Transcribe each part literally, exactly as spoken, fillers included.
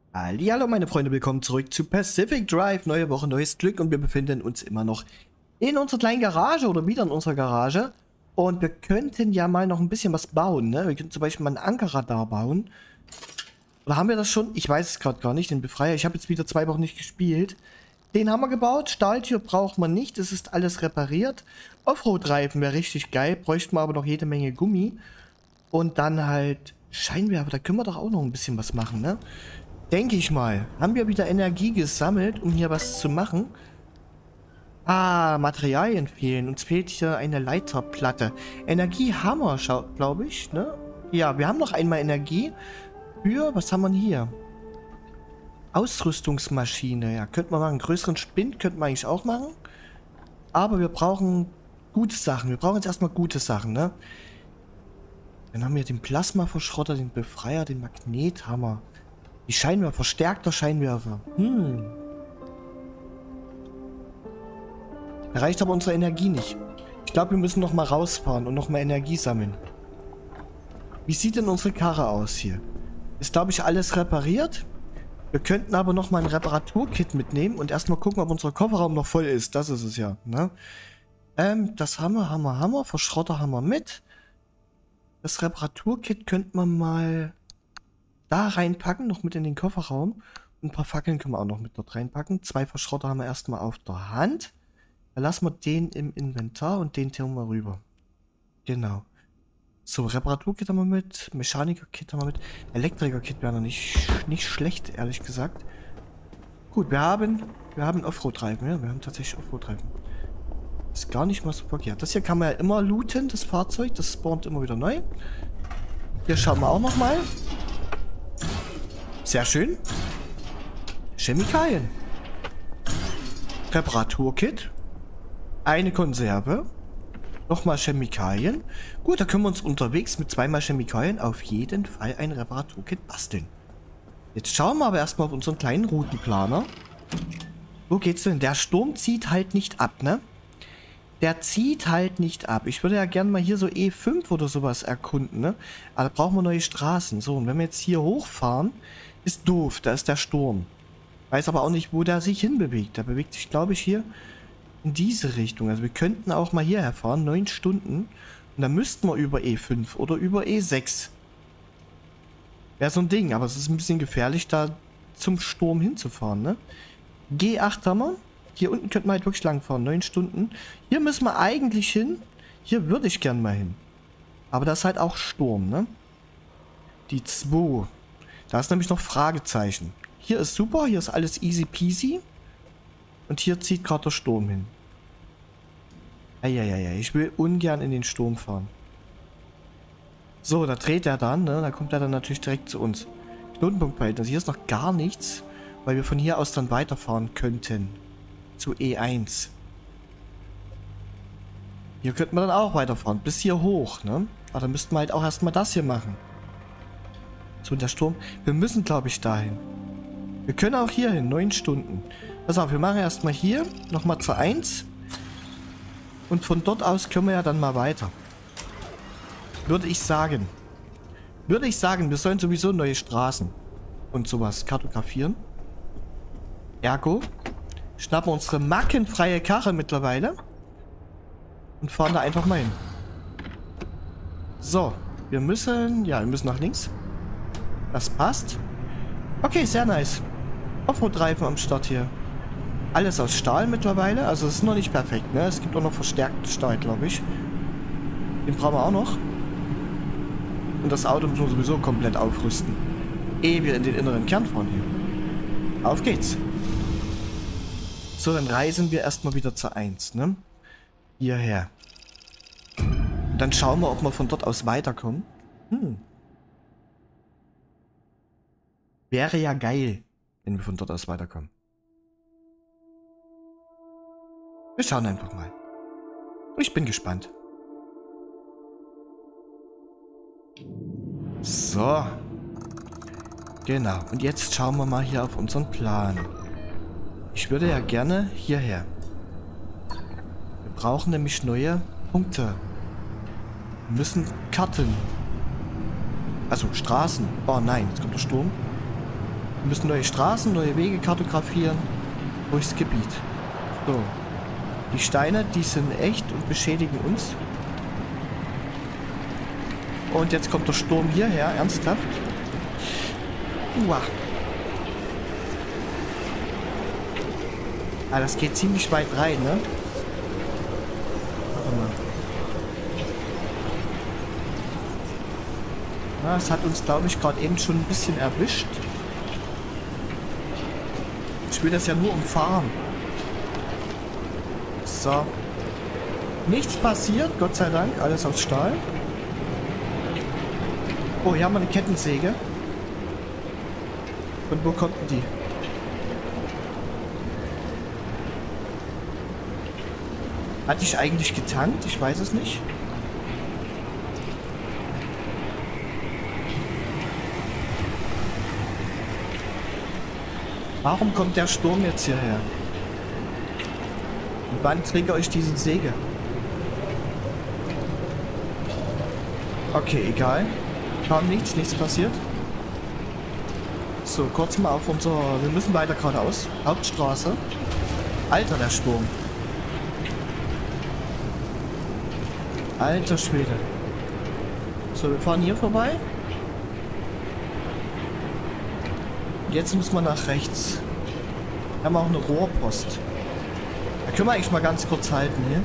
Hallihallo meine Freunde, willkommen zurück zu Pacific Drive. Neue Woche, neues Glück und wir befinden uns immer noch in unserer kleinen Garage oder wieder in unserer Garage. Und wir könnten ja mal noch ein bisschen was bauen, ne? Wir könnten zum Beispiel mal ein Ankerradar bauen. Oder haben wir das schon? Ich weiß es gerade gar nicht, den Befreier. Ich habe jetzt wieder zwei Wochen nicht gespielt. Den haben wir gebaut. Stahltür braucht man nicht, es ist alles repariert. Offroad-Reifen wäre richtig geil, bräuchten wir aber noch jede Menge Gummi. Und dann halt Scheinwerfer, da können wir doch auch noch ein bisschen was machen, ne? Denke ich mal. Haben wir wieder Energie gesammelt, um hier was zu machen? Ah, Materialien fehlen. Uns fehlt hier eine Leiterplatte. Energie haben wir, glaube ich, ne? Ja, wir haben noch einmal Energie. Für, was haben wir denn hier? Ausrüstungsmaschine. Ja, könnte man machen. Einen größeren Spind könnten wir eigentlich auch machen. Aber wir brauchen gute Sachen. Wir brauchen jetzt erstmal gute Sachen, ne? Dann haben wir den Plasmaverschrotter, den Befreier, den Magnethammer. Die Scheinwerfer, verstärkter Scheinwerfer. Hm. Da reicht aber unsere Energie nicht. Ich glaube, wir müssen noch mal rausfahren und noch mal Energie sammeln. Wie sieht denn unsere Karre aus hier? Ist, glaube ich, alles repariert. Wir könnten aber noch mal ein Reparaturkit mitnehmen und erstmal gucken, ob unser Kofferraum noch voll ist. Das ist es ja, ne? Ähm, das haben wir, haben wir, haben wir. Verschrotter haben wir mit. Das Reparaturkit könnte man mal da reinpacken, noch mit in den Kofferraum. Und ein paar Fackeln können wir auch noch mit dort reinpacken. Zwei Verschrotter haben wir erstmal auf der Hand. Dann lassen wir den im Inventar und den tun wir rüber. Genau. So, Reparaturkit haben wir mit, Mechaniker-Kit haben wir mit. Elektriker-Kit wäre noch nicht, nicht schlecht, ehrlich gesagt. Gut, wir haben, wir haben Offroad-Reifen, ja, wir haben tatsächlich Offroad-Reifen. Ist gar nicht mal so verkehrt. Das hier kann man ja immer looten, das Fahrzeug, das spawnt immer wieder neu. Hier schauen wir auch noch mal. Sehr schön. Chemikalien. Reparaturkit. Eine Konserve. Nochmal Chemikalien. Gut, da können wir uns unterwegs mit zweimal Chemikalien auf jeden Fall ein Reparaturkit basteln. Jetzt schauen wir aber erstmal auf unseren kleinen Routenplaner. Wo geht's denn? Der Sturm zieht halt nicht ab, ne? Der zieht halt nicht ab. Ich würde ja gerne mal hier so E fünf oder sowas erkunden, ne? Aber da brauchen wir neue Straßen. So, und wenn wir jetzt hier hochfahren, ist doof. Da ist der Sturm. Weiß aber auch nicht, wo der sich hinbewegt. Der bewegt sich, glaube ich, hier in diese Richtung. Also wir könnten auch mal hierher fahren. Neun Stunden. Und dann müssten wir über E fünf oder über E sechs. Wäre so ein Ding. Aber es ist ein bisschen gefährlich, da zum Sturm hinzufahren, ne? G acht haben wir. Hier unten könnten wir halt wirklich lang fahren. Neun Stunden. Hier müssen wir eigentlich hin. Hier würde ich gern mal hin. Aber da ist halt auch Sturm, ne? Die zwei. Da ist nämlich noch Fragezeichen. Hier ist super. Hier ist alles easy peasy. Und hier zieht gerade der Sturm hin. Eieiei. Ich will ungern in den Sturm fahren. So, da dreht er dann, ne? Da kommt er dann natürlich direkt zu uns. Knotenpunktverhältnis. Hier ist noch gar nichts. Weil wir von hier aus dann weiterfahren könnten. Zu E eins. Hier könnten wir dann auch weiterfahren. Bis hier hoch, ne? Aber dann müssten wir halt auch erstmal das hier machen. So, und der Sturm. Wir müssen, glaube ich, dahin. Wir können auch hier hin. Neun Stunden. Pass auf, wir machen erstmal hier. Nochmal zu eins. Und von dort aus können wir ja dann mal weiter. Würde ich sagen. Würde ich sagen, wir sollen sowieso neue Straßen und sowas kartografieren. Ergo schnappen wir unsere mackenfreie Karre mittlerweile und fahren da einfach mal hin. So, wir müssen, ja, wir müssen nach links. Das passt. Okay, sehr nice. Offroad-Reifen am Start hier. Alles aus Stahl mittlerweile, also es ist noch nicht perfekt, ne? Es gibt auch noch verstärkten Stahl, glaube ich. Den brauchen wir auch noch. Und das Auto müssen wir sowieso komplett aufrüsten. Ehe wir in den inneren Kern fahren hier. Auf geht's. So, dann reisen wir erstmal wieder zur eins, ne? Hierher. Und dann schauen wir, ob wir von dort aus weiterkommen. Hm. Wäre ja geil, wenn wir von dort aus weiterkommen. Wir schauen einfach mal. Ich bin gespannt. So. Genau. Und jetzt schauen wir mal hier auf unseren Plan. Ich würde ja gerne hierher. Wir brauchen nämlich neue Punkte. Wir müssen Karten. Also Straßen. Oh nein, jetzt kommt der Sturm. Wir müssen neue Straßen, neue Wege kartografieren durchs Gebiet. So. Die Steine, die sind echt und beschädigen uns. Und jetzt kommt der Sturm hierher, ernsthaft. Uah. Ah, das geht ziemlich weit rein, ne? Warte mal. Na, es hat uns, glaube ich, gerade eben schon ein bisschen erwischt. Ich will das ja nur umfahren. So. Nichts passiert, Gott sei Dank. Alles aus Stahl. Oh, hier haben wir eine Kettensäge. Und wo kommt denn die? Hatte ich eigentlich getankt? Ich weiß es nicht. Warum kommt der Sturm jetzt hierher? Und wann trägt euch diese Säge? Okay, egal. Kam nichts, nichts passiert. So, kurz mal auf unser... Wir müssen weiter geradeaus. Hauptstraße. Alter, der Sturm. Alter Schwede. So, wir fahren hier vorbei. Jetzt muss man nach rechts. Wir haben auch eine Rohrpost. Da können wir eigentlich mal ganz kurz halten hier.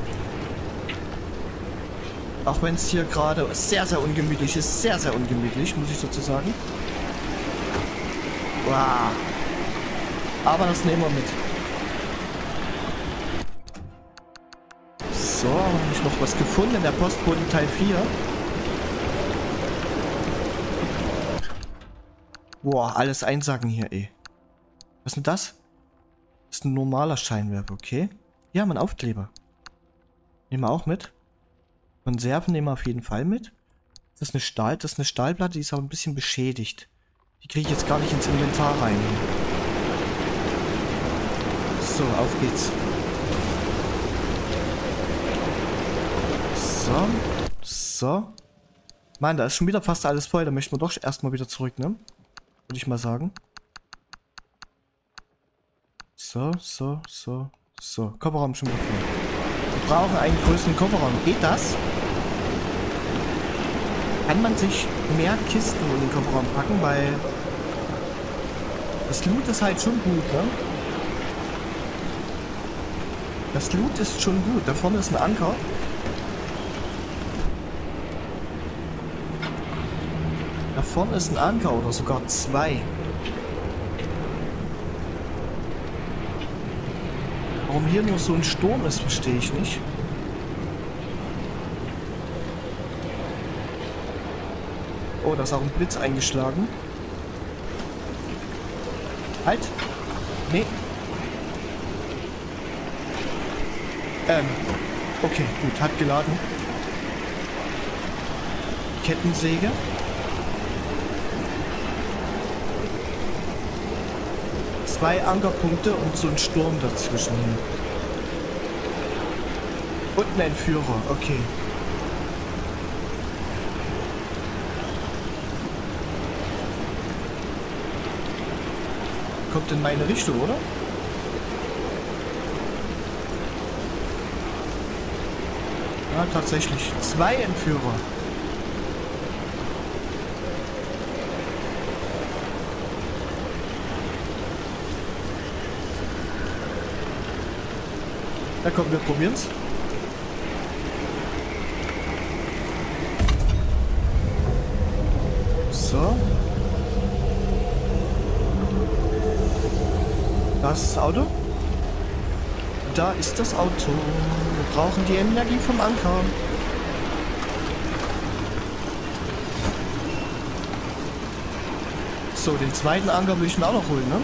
Auch wenn es hier gerade sehr, sehr ungemütlich ist. Sehr, sehr ungemütlich, muss ich dazu sagen. Wow. Aber das nehmen wir mit. So, habe ich noch was gefunden in der Postbote Teil vier. Boah, alles einsacken hier, ey. Was ist denn das? Das ist ein normaler Scheinwerfer, okay. Hier haben wir einen Aufkleber. Nehmen wir auch mit. Konserven nehmen wir auf jeden Fall mit. Das ist eine Stahl, das ist eine Stahlplatte, die ist aber ein bisschen beschädigt. Die kriege ich jetzt gar nicht ins Inventar rein. So, auf geht's. So. So. Mann, da ist schon wieder fast alles voll. Da möchten wir doch erstmal wieder zurück, ne? Würde ich mal sagen. So, so, so, so. Kofferraum schon wieder voll. Wir brauchen einen größeren Kofferraum. Geht das? Kann man sich mehr Kisten in den Kofferraum packen, weil das Loot ist halt schon gut, ne? Das Loot ist schon gut. Da vorne ist ein Anker. Da vorne ist ein Anker oder sogar zwei. Warum hier nur so ein Sturm ist, verstehe ich nicht. Oh, da ist auch ein Blitz eingeschlagen. Halt! Nee. Ähm. Okay, gut, hat geladen. Kettensäge. Zwei Ankerpunkte und so ein Sturm dazwischen hin. Und ein Entführer, okay. Kommt in meine Richtung, oder? Ja, tatsächlich. Zwei Entführer. Na komm, wir probieren's. So. Das ist das Auto. Da ist das Auto. Wir brauchen die Energie vom Anker. So, den zweiten Anker will ich mir auch noch holen, ne?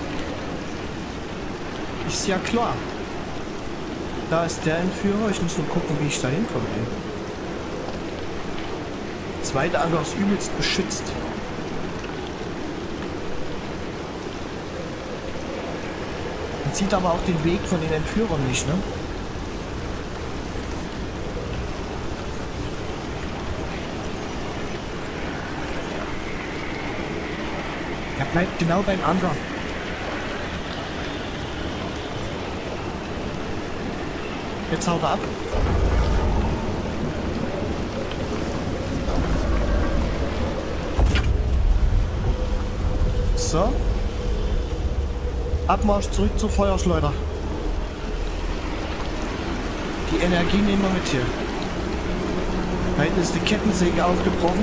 Ist ja klar. Da ist der Entführer. Ich muss nur gucken, wie ich da hinkomme, ey. Der zweite Anker ist übelst beschützt. Man sieht aber auch den Weg von den Entführern nicht, ne? Er bleibt genau beim Anker. Jetzt haut er ab. So. Abmarsch zurück zur Feuerschleuder. Die Energie nehmen wir mit hier. Da hinten ist die Kettensäge aufgebrochen.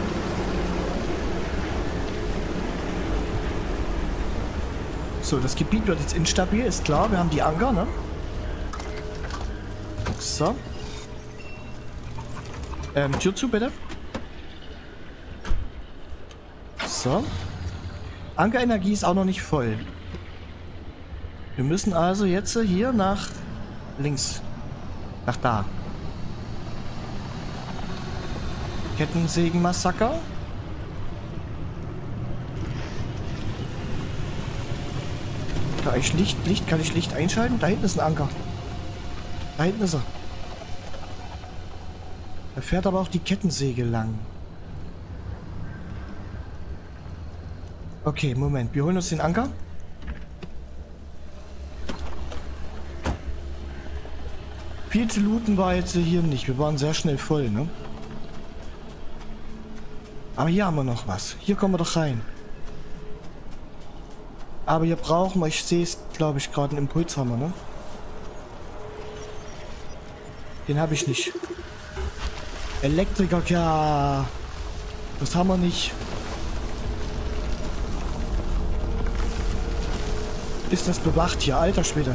So, das Gebiet wird jetzt instabil, ist klar. Wir haben die Anker, ne? So. Ähm, Tür zu, bitte. So. Ankerenergie ist auch noch nicht voll. Wir müssen also jetzt hier nach links. Nach da. Kettensägen-Massaker. Kann ich Licht, Licht, kann ich Licht einschalten? Da hinten ist ein Anker. Da hinten ist er. Da fährt aber auch die Kettensäge lang. Okay, Moment. Wir holen uns den Anker. Viel zu looten war jetzt hier nicht. Wir waren sehr schnell voll, ne? Aber hier haben wir noch was. Hier kommen wir doch rein. Aber hier brauchen wir, ich sehe es, glaube ich, gerade einen Impulshammer, ne? Den habe ich nicht. Elektriker, ja. Das haben wir nicht. Ist das bewacht hier? Alter Schwede.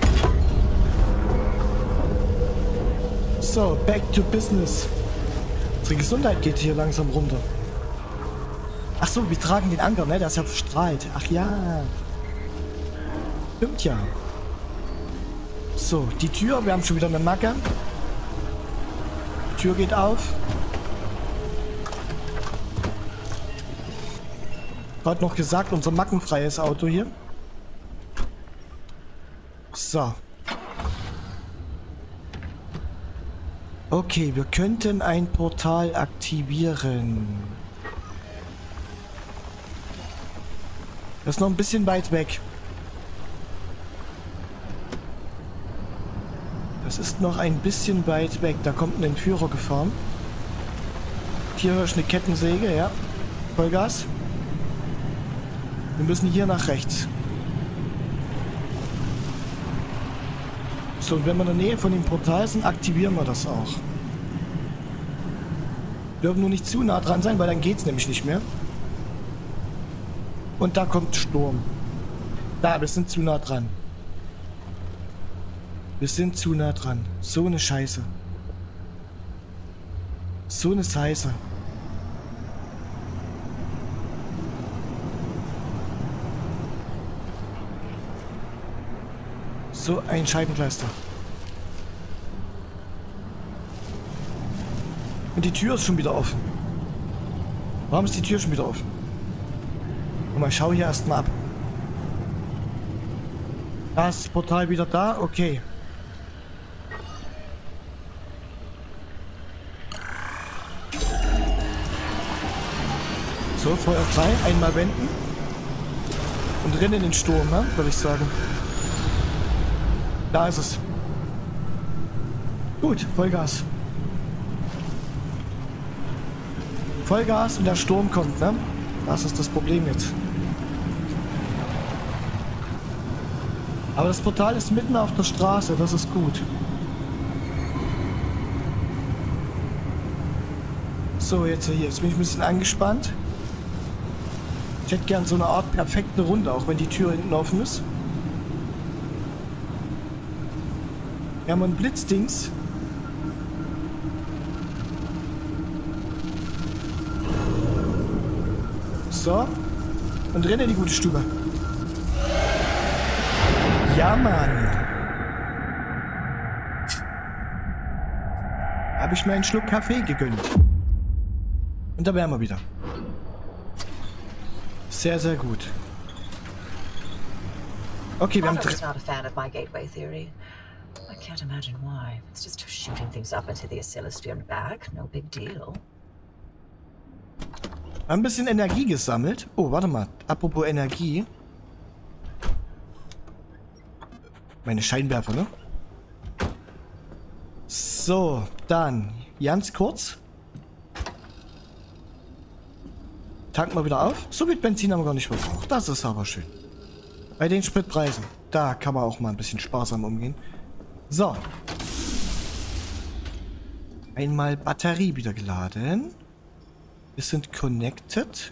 So, back to business. Unsere Gesundheit geht hier langsam runter. Ach so, wir tragen den Anker, ne? Der ist ja verstrahlt. Ach ja. Stimmt ja. So, die Tür. Wir haben schon wieder eine Macke. Tür geht auf. Gerade noch gesagt, unser mackenfreies Auto hier. So. Okay, wir könnten ein Portal aktivieren. Das ist noch ein bisschen weit weg. Das ist noch ein bisschen weit weg. Da kommt ein Entführer gefahren. Hier höre ich eine Kettensäge, ja. Vollgas. Wir müssen hier nach rechts. So, und wenn wir in der Nähe von dem Portal sind, aktivieren wir das auch. Wir dürfen nur nicht zu nah dran sein, weil dann geht es nämlich nicht mehr. Und da kommt Sturm. Da, wir sind zu nah dran. Wir sind zu nah dran. So eine Scheiße. So eine Scheiße. So ein Scheibenkleister. Und die Tür ist schon wieder offen. Warum ist die Tür schon wieder offen? Und mal schau hier erstmal ab. Da ist das Portal wieder da. Okay. So, Feuer frei. Einmal wenden. Und rennen in den Sturm, ne? Würde ich sagen. Da ist es. Gut, Vollgas. Vollgas und der Sturm kommt, ne? Das ist das Problem jetzt. Aber das Portal ist mitten auf der Straße, das ist gut. So, jetzt hier. Jetzt bin ich ein bisschen angespannt. Ich hätte gern so eine Art perfekte Runde, auch wenn die Tür hinten offen ist. Wir haben ein Blitzdings. So. Und rennen in die gute Stube. Ja, Mann. Habe ich mir einen Schluck Kaffee gegönnt. Und da wären wir wieder. Sehr, sehr gut. Okay, wir haben... I can't imagine why. It's just shooting things up into the Asyllisphere and back. No big deal. Ein bisschen Energie gesammelt. Oh, warte mal. Apropos Energie. Meine Scheinwerfer, ne? So, dann ganz kurz. Tanken wir wieder auf. So viel Benzin haben wir gar nicht verbraucht. Das ist aber schön. Bei den Spritpreisen. Da kann man auch mal ein bisschen sparsam umgehen. So. Einmal Batterie wieder geladen. Wir sind connected.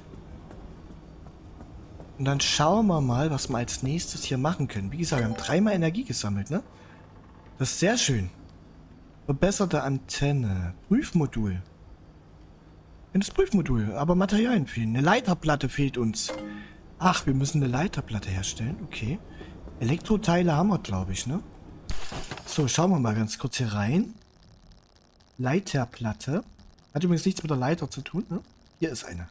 Und dann schauen wir mal, was wir als nächstes hier machen können. Wie gesagt, wir haben dreimal Energie gesammelt, ne? Das ist sehr schön. Verbesserte Antenne. Prüfmodul. Das Prüfmodul, aber Materialien fehlen. Eine Leiterplatte fehlt uns. Ach, wir müssen eine Leiterplatte herstellen. Okay. Elektroteile haben wir, glaube ich, ne? So, schauen wir mal ganz kurz hier rein. Leiterplatte. Hat übrigens nichts mit der Leiter zu tun, ne? Hier ist eine.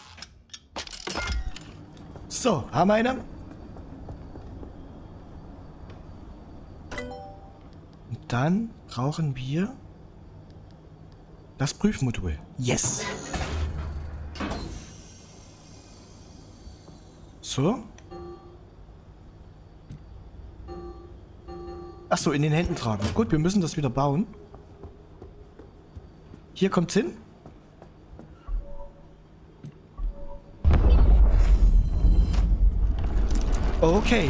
So, haben wir eine. Und dann brauchen wir das Prüfmodul. Yes! So. Achso, in den Händen tragen. Gut, wir müssen das wieder bauen. Hier kommt's hin. Okay.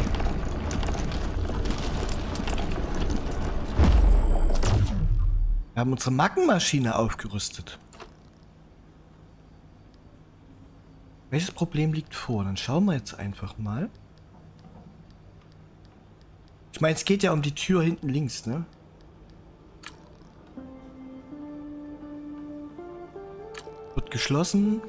Wir haben unsere Mackenmaschine aufgerüstet. Welches Problem liegt vor? Dann schauen wir jetzt einfach mal. Ich meine, es geht ja um die Tür hinten links, ne? Wird geschlossen.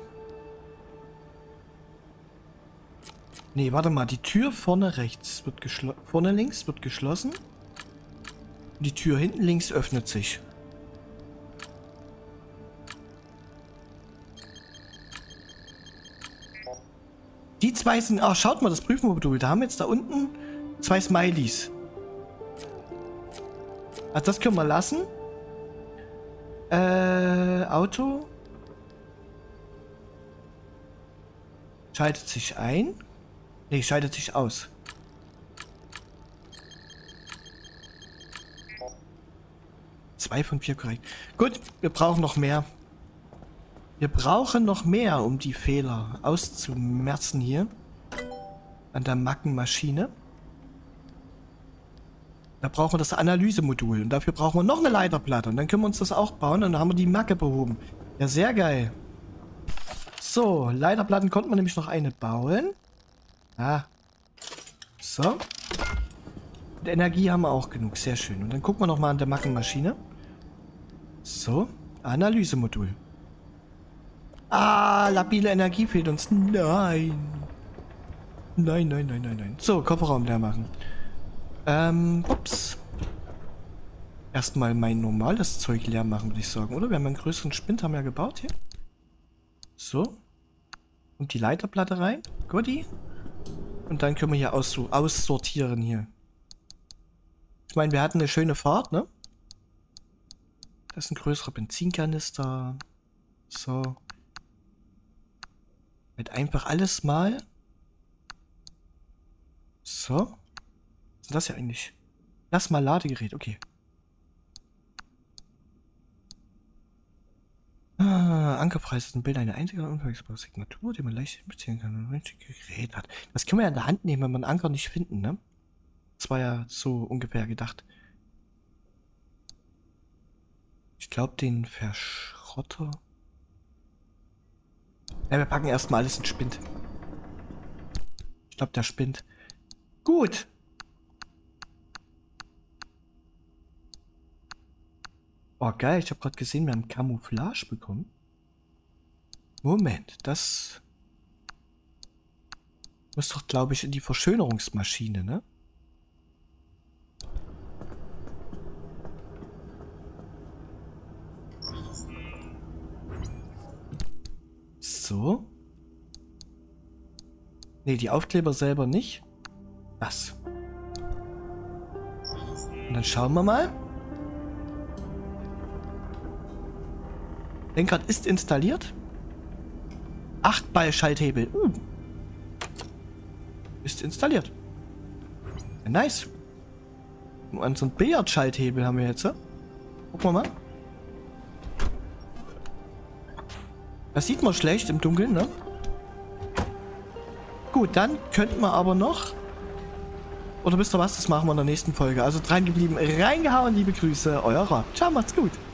Nee, warte mal. Die Tür vorne rechts wird geschlossen. Vorne links wird geschlossen. Die Tür hinten links öffnet sich. Die zwei sind... Ach, schaut mal, das Prüfmodul. Da haben wir jetzt da unten zwei Smileys. Also das können wir lassen. Äh, Auto. Schaltet sich ein. Ne, schaltet sich aus. Zwei von vier korrekt. Gut, wir brauchen noch mehr. Wir brauchen noch mehr, um die Fehler auszumerzen hier. An der Mackenmaschine. Da brauchen wir das Analysemodul. Und dafür brauchen wir noch eine Leiterplatte. Und dann können wir uns das auch bauen. Und dann haben wir die Macke behoben. Ja, sehr geil. So, Leiterplatten konnten wir nämlich noch eine bauen. Ah. So. Und Energie haben wir auch genug. Sehr schön. Und dann gucken wir nochmal an der Mackenmaschine. So. Analysemodul. Ah, labile Energie fehlt uns. Nein. Nein, nein, nein, nein, nein. So, Kofferraum leer machen. Ähm, ups. Erstmal mein normales Zeug leer machen, würde ich sagen, oder? Wir haben einen größeren Spind, haben wir ja gebaut hier. So. Und die Leiterplatte rein. Goodie. Und dann können wir hier aus aussortieren hier. Ich meine, wir hatten eine schöne Fahrt, ne? Das ist ein größerer Benzinkanister. So. Mit einfach alles mal. So. Was ist das ja eigentlich? Lass mal Ladegerät, okay. Ah, Ankerpreis ist ein Bild einer einzigen unverwechselbaren Signatur, die man leicht beziehen kann, wenn man ein Gerät hat. Das können wir ja in der Hand nehmen, wenn wir einen Anker nicht finden, ne? Das war ja so ungefähr gedacht. Ich glaube, den Verschrotter. Ja, wir packen erstmal alles in Spind. Ich glaube, der spinnt. Gut. Oh, geil. Ich habe gerade gesehen, wir haben Camouflage bekommen. Moment, das muss doch, glaube ich, in die Verschönerungsmaschine, ne? So. Ne, die Aufkleber selber nicht. Das. Und dann schauen wir mal. Lenkrad ist installiert. acht Ball Schalthebel. Uh. Ist installiert. Ja, nice. Und so einen Billardschalthebel haben wir jetzt. Gucken wir mal. Das sieht man schlecht im Dunkeln, ne? Gut, dann könnten wir aber noch... Oder wisst ihr was? Das machen wir in der nächsten Folge. Also dran geblieben, reingehauen, liebe Grüße, euer Rob. Ciao, macht's gut.